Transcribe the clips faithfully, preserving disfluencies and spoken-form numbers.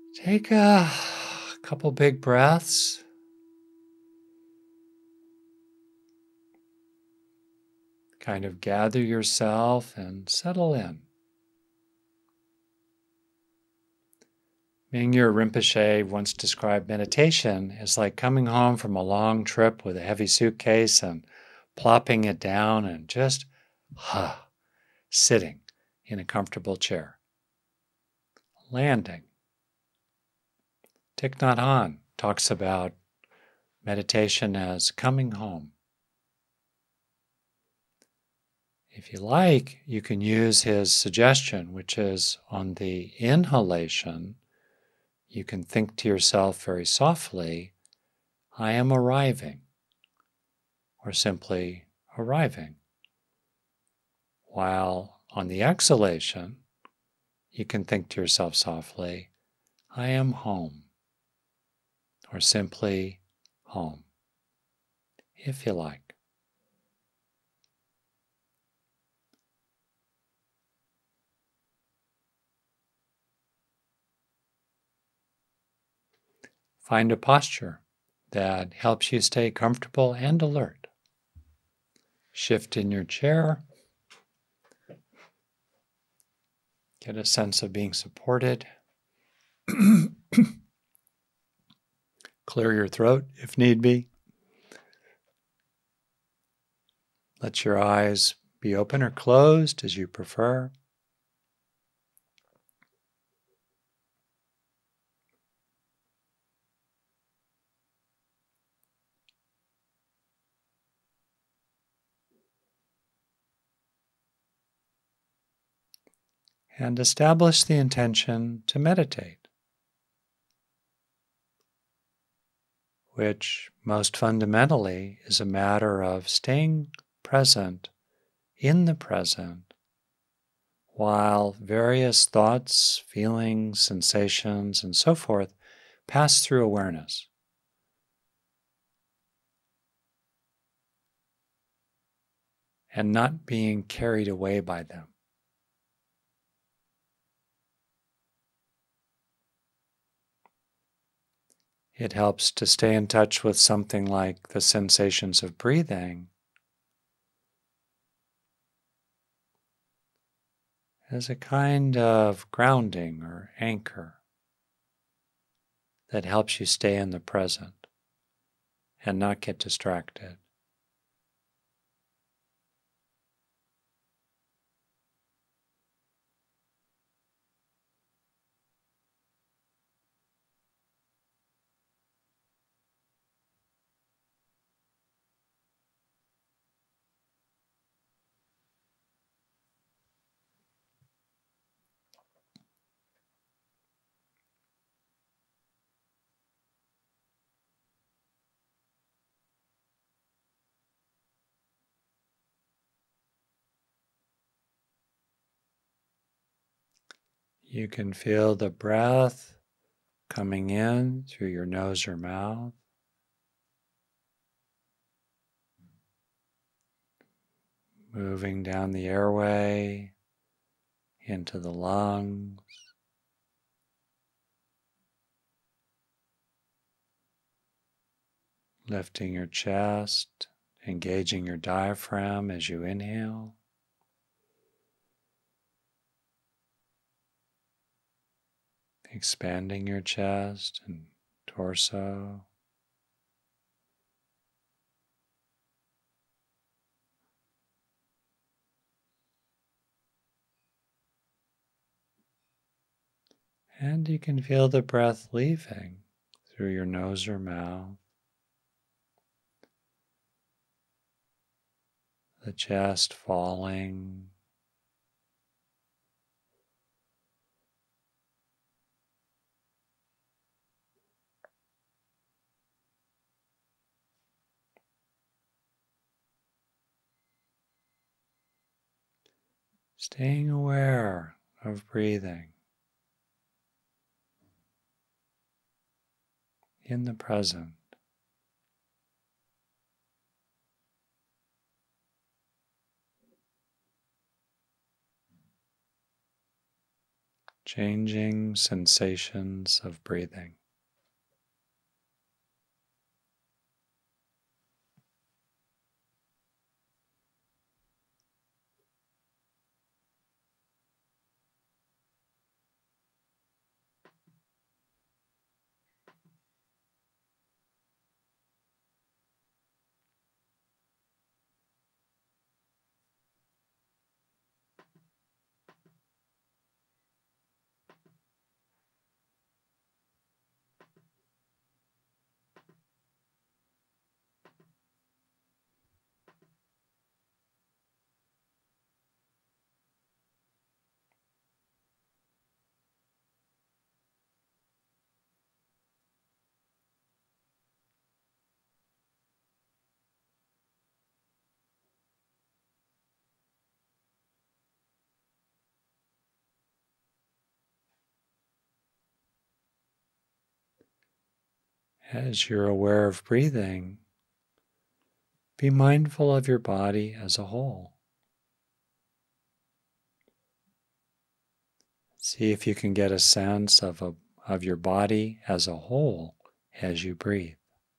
Take a couple big breaths. Kind of gather yourself and settle in. Mingyur Rinpoche once described meditation as like coming home from a long trip with a heavy suitcase and plopping it down and just huh, sitting in a comfortable chair. Landing. Thich Nhat Hanh talks about meditation as coming home. If you like, you can use his suggestion, which is on the inhalation, you can think to yourself very softly, I am arriving, or simply arriving. While on the exhalation, you can think to yourself softly, I am home, or simply home, if you like. Find a posture that helps you stay comfortable and alert. Shift in your chair. Get a sense of being supported. Clear your throat if need be. Let your eyes be open or closed as you prefer. And establish the intention to meditate, which most fundamentally is a matter of staying present in the present while various thoughts, feelings, sensations, and so forth pass through awareness. And not being carried away by them. It helps to stay in touch with something like the sensations of breathing as a kind of grounding or anchor that helps you stay in the present and not get distracted. You can feel the breath coming in through your nose or mouth, moving down the airway into the lungs, lifting your chest, engaging your diaphragm as you inhale. Expanding your chest and torso. And you can feel the breath leaving through your nose or mouth. The chest falling. Staying aware of breathing in the present. changing sensations of breathing. As you're aware of breathing, be mindful of your body as a whole. See if you can get a sense of, a, of your body as a whole as you breathe.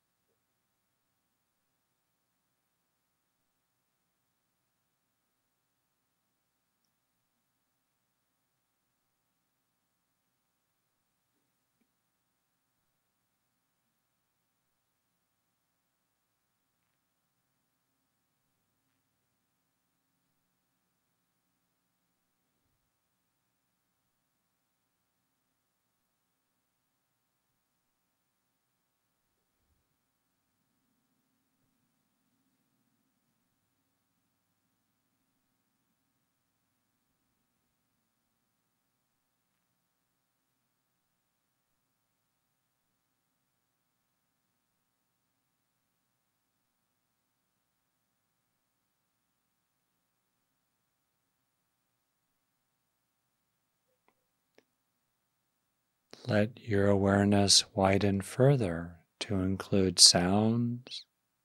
Let your awareness widen further to include sounds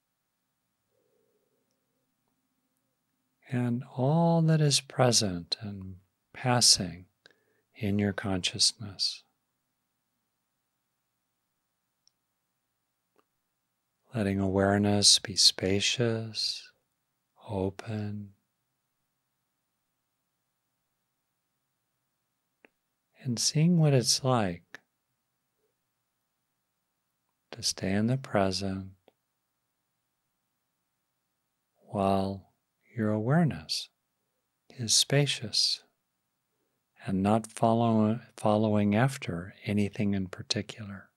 and all that is present and passing in your consciousness. Letting awareness be spacious, open, and seeing what it's like to stay in the present while your awareness is spacious and not follow, following after anything in particular.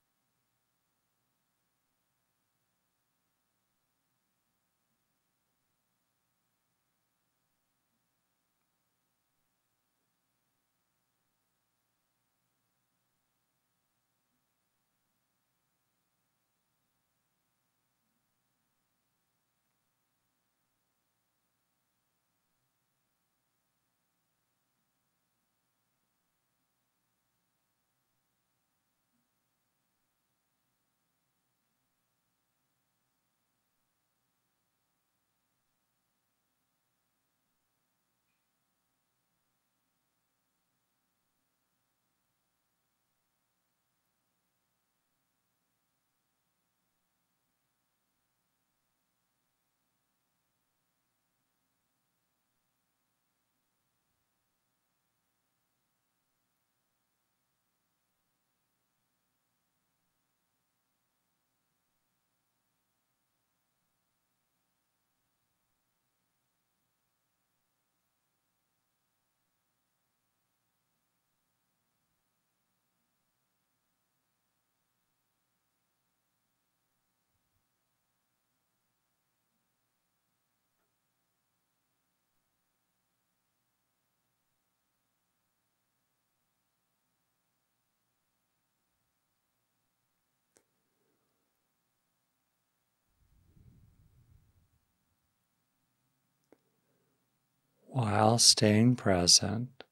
While staying present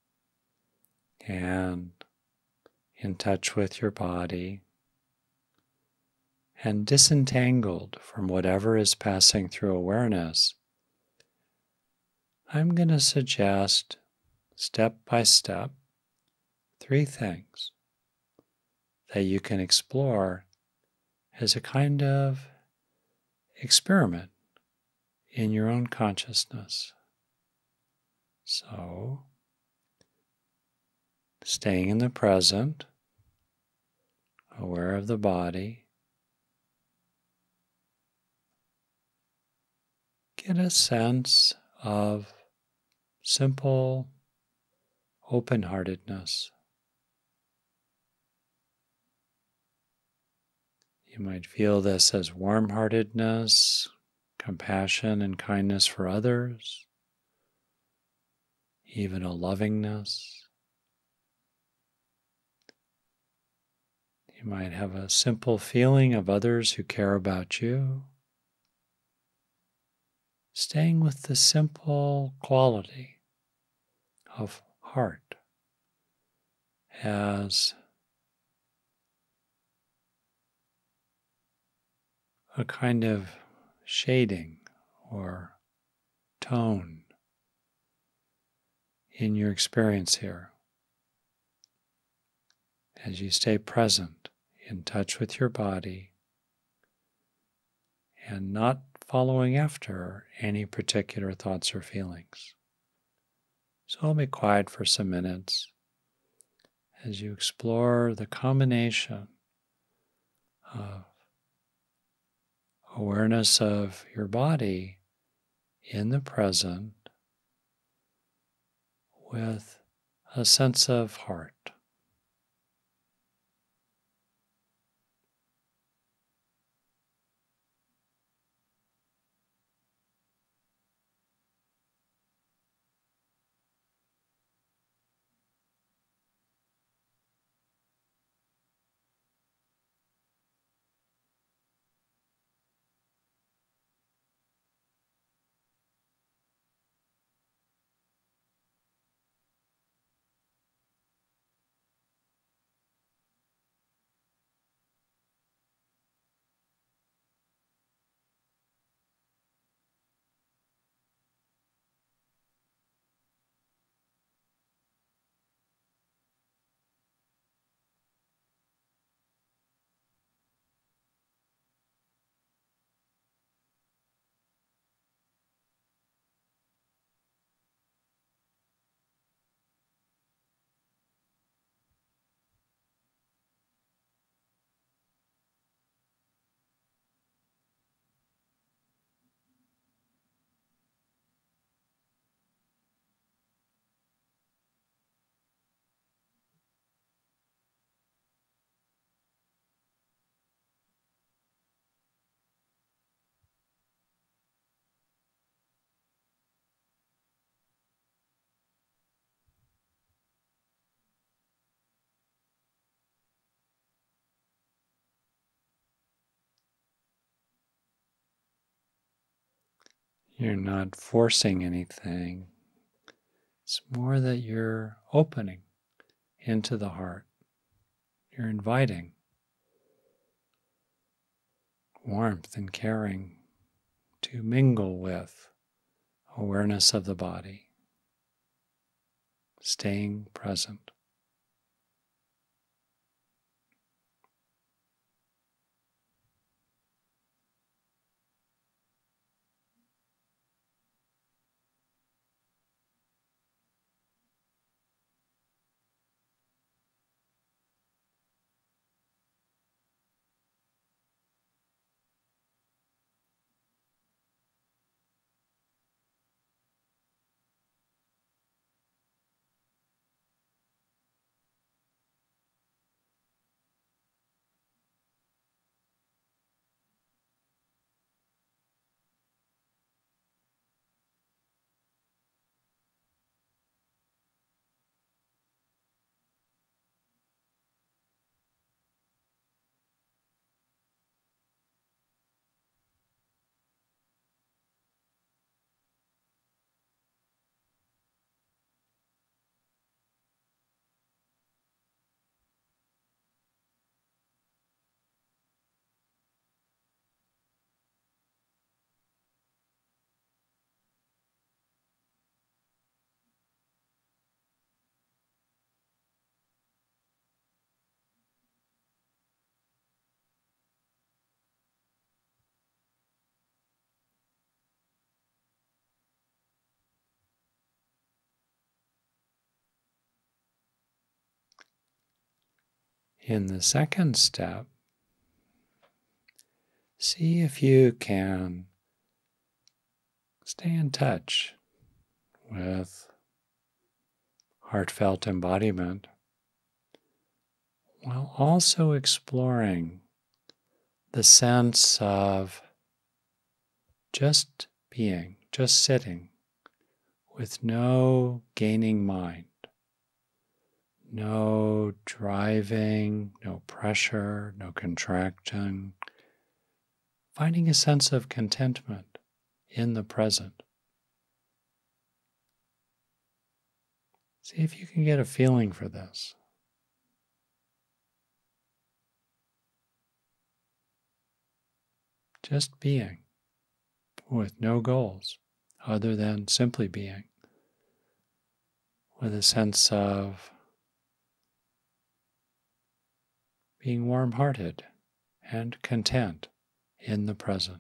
and in touch with your body and disentangled from whatever is passing through awareness, I'm going to suggest step by step three things that you can explore as a kind of experiment in your own consciousness. So, staying in the present, aware of the body, get a sense of simple open-heartedness. You might feel this as warm-heartedness, compassion and kindness for others, even a lovingness. You might have a simple feeling of others who care about you. Staying with the simple quality of heart as a kind of shading or tone in your experience here. As you stay present, in touch with your body, and not following after any particular thoughts or feelings. So I'll be quiet for some minutes as you explore the combination of awareness of your body in the present with a sense of heart. You're not forcing anything. It's more that you're opening into the heart. You're inviting warmth and caring to mingle with awareness of the body, staying present. In the second step, see if you can stay in touch with heartfelt embodiment while also exploring the sense of just being, just sitting, with no gaining mind, no driving, no pressure, no contraction, finding a sense of contentment in the present. See if you can get a feeling for this. Just being, with no goals other than simply being, with a sense of being warm-hearted and content in the present.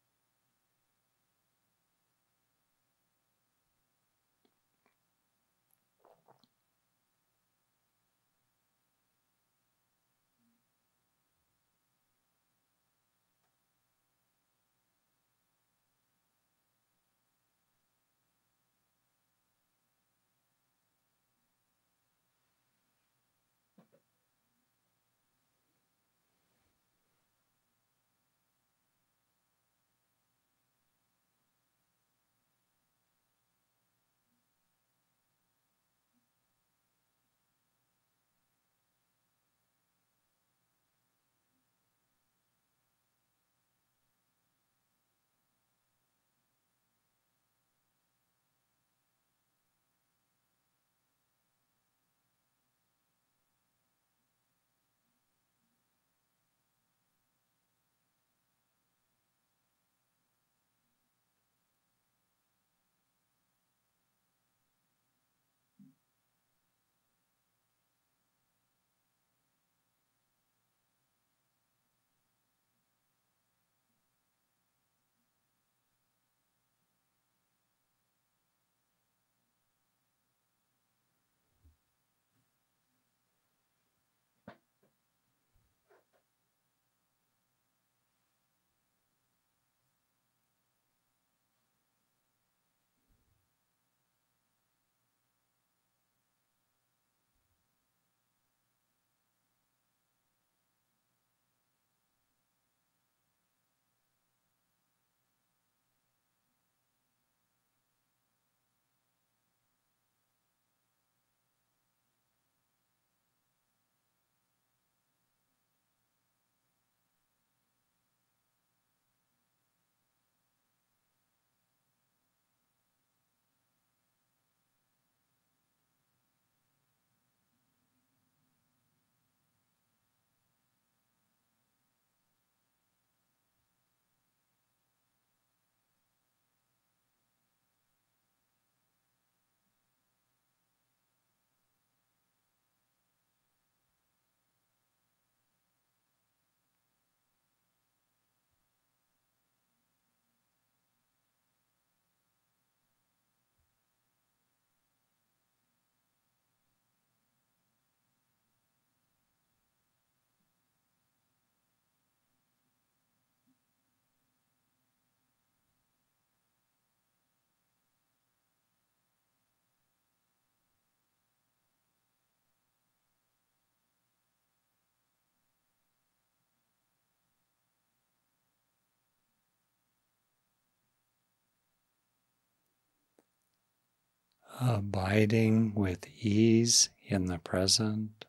Abiding with ease in the present,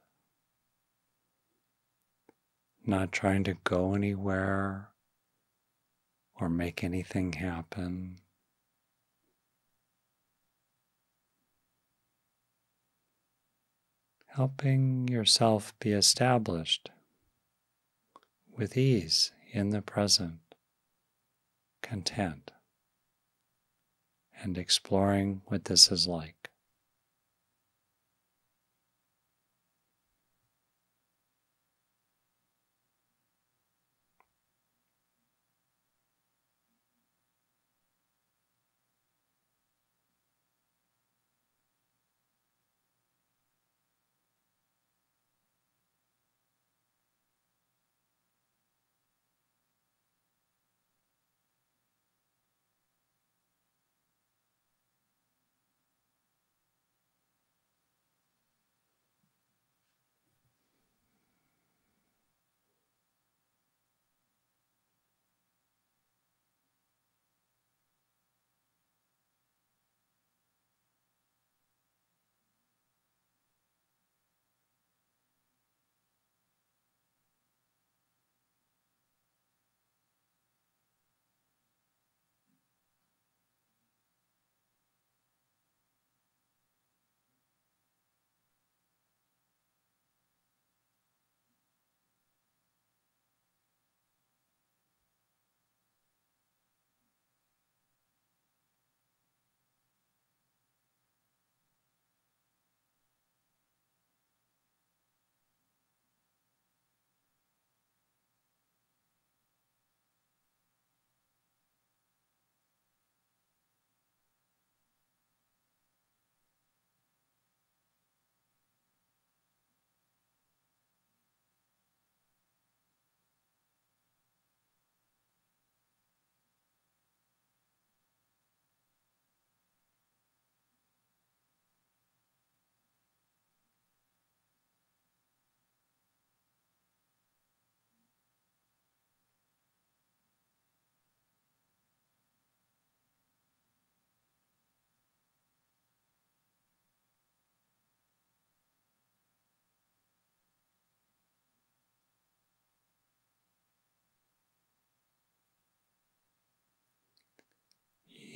not trying to go anywhere or make anything happen. Helping yourself be established with ease in the present, content, and exploring what this is like.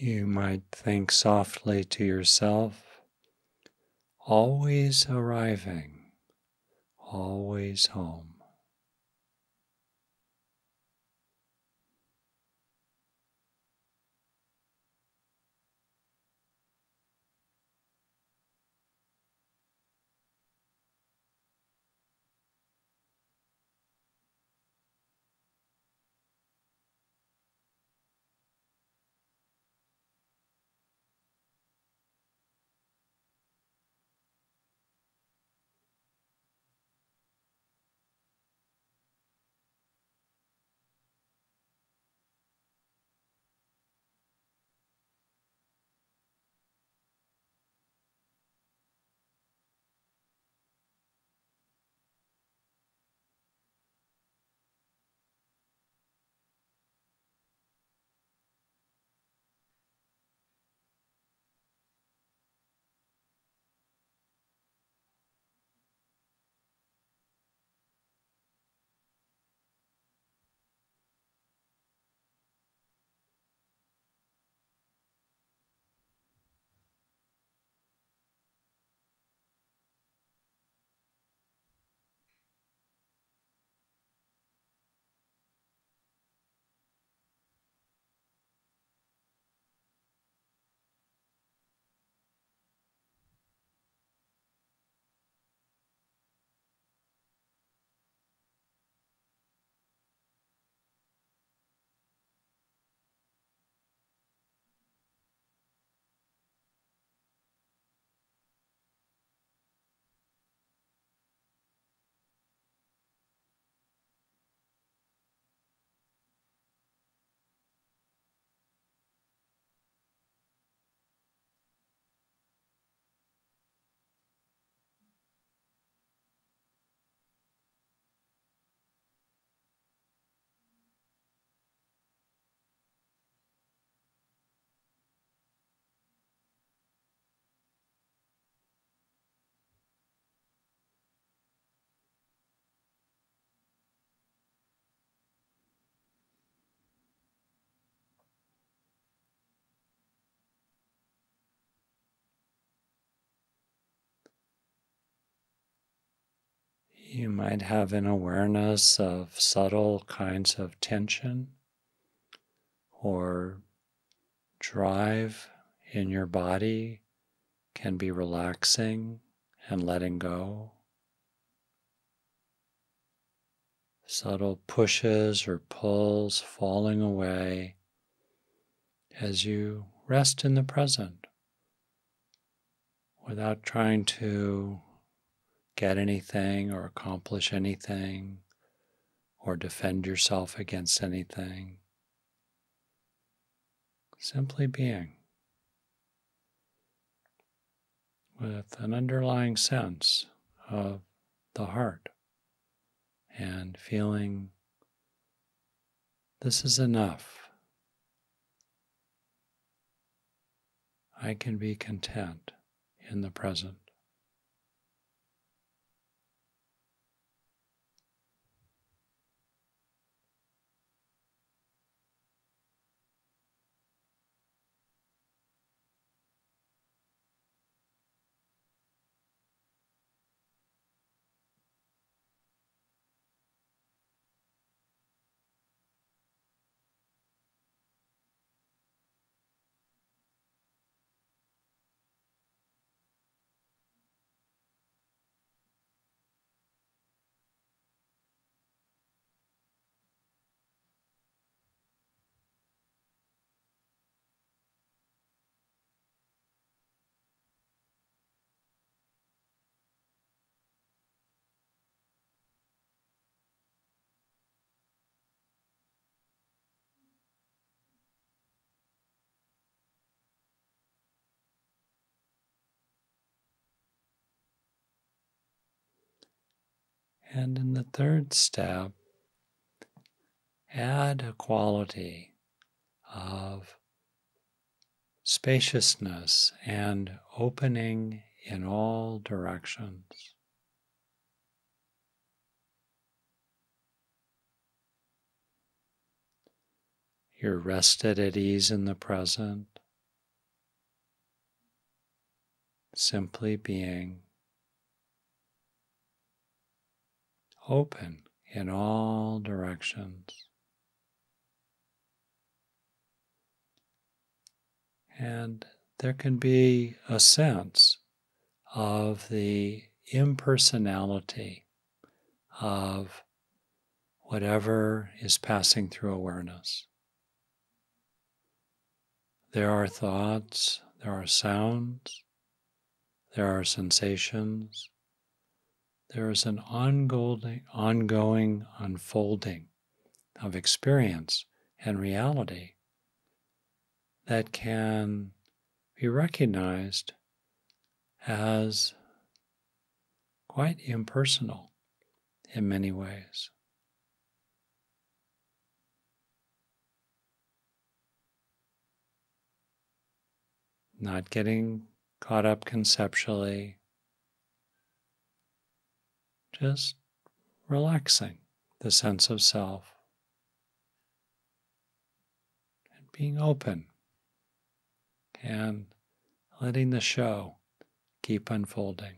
You might think softly to yourself, always arriving, always home. You might have an awareness of subtle kinds of tension or drive in your body can be relaxing and letting go. Subtle pushes or pulls falling away as you rest in the present without trying to get anything or accomplish anything or defend yourself against anything. Simply being with an underlying sense of the heart and feeling this is enough. I can be content in the present. And in the third step, add a quality of spaciousness and opening in all directions. You're rested at ease in the present, simply being open in all directions. And there can be a sense of the impersonality of whatever is passing through awareness. There are thoughts, there are sounds, there are sensations. There is an ongoing, ongoing unfolding of experience and reality that can be recognized as quite impersonal in many ways. Not getting caught up conceptually, just relaxing the sense of self and being open and letting the show keep unfolding.